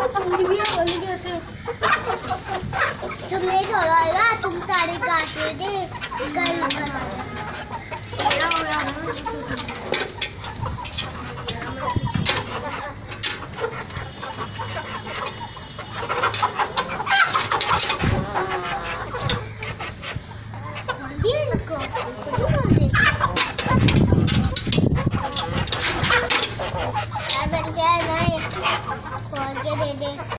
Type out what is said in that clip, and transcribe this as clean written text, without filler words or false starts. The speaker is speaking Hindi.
बोली कैसे तुम नहीं छोड़ोगा, तुम सारे काट दे कल हो गया खोल के दे दे।